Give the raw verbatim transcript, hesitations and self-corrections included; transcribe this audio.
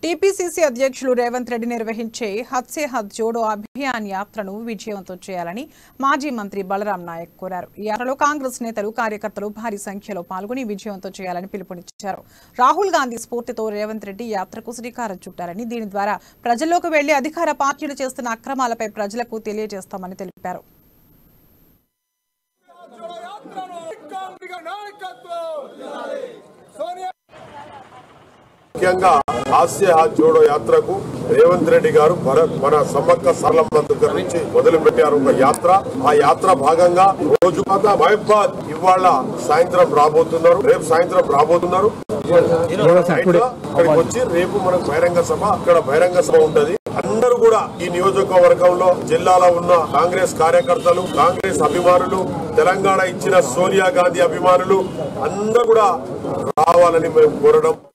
TPCC అధ్యక్షులు రేవంత్ రెడ్డి నిర్వహించే హద్ సే హద్ జోడో అభియాన్ యాత్రను విజయవంతం చేయాలని మాజీ మంత్రి బలరాం నాయక్ కోరారు. ఈ యాత్రలో కాంగ్రెస్ నేతలు కార్యకర్తలు భారీ సంఖ్యలో పాల్గొని విజయవంతం చేయాలని పిలుపునిచ్చారు. రాహుల్ గాంధీ స్ఫూర్తితో రేవంత్ రెడ్డి యాత్రకు శ్రీకారం చుట్టారని, దీని ద్వారా ప్రజల్లోకి వెళ్లి అధికార పార్టీలు చేస్తున్న అక్రమాలపై ప్రజలకు తెలియజేస్తామని తెలిపారు. ముఖ్యంగా హాస్య హాత్ జోడో యాత్రకు రేవంత్ రెడ్డి గారు మన సమ్మక్క సారలమ్మ దగ్గర నుంచి మొదలు పెట్టారు ఒక యాత్ర. ఆ యాత్ర భాగంగా రోజు మహబాద్ ఇవాళ సాయంత్రం రాబోతున్నారు, రేపు సాయంత్రం రాబోతున్నారు. ఇక్కడికి వచ్చి రేపు మనకు బహిరంగ సభ, అక్కడ బహిరంగ సభ ఉంటది. అందరూ కూడా ఈ నియోజకవర్గంలో జిల్లాలో ఉన్న కాంగ్రెస్ కార్యకర్తలు, కాంగ్రెస్ అభిమానులు, తెలంగాణ ఇచ్చిన సోనియా గాంధీ అభిమానులు అందరూ కూడా రావాలని మేము కోరడం.